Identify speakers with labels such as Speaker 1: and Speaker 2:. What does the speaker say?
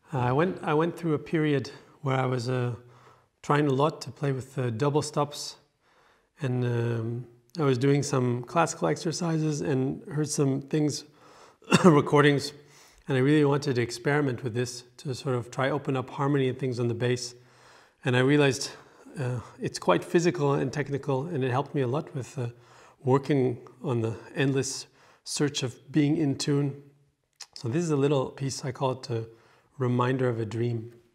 Speaker 1: I went through a period where I was trying a lot to play with double stops, and I was doing some classical exercises and heard some things, recordings, and I really wanted to experiment with this to sort of try open up harmony and things on the bass. And I realized it's quite physical and technical, and it helped me a lot with working on the endless search of being in tune. So this is a little piece, I call it a reminder of a dream.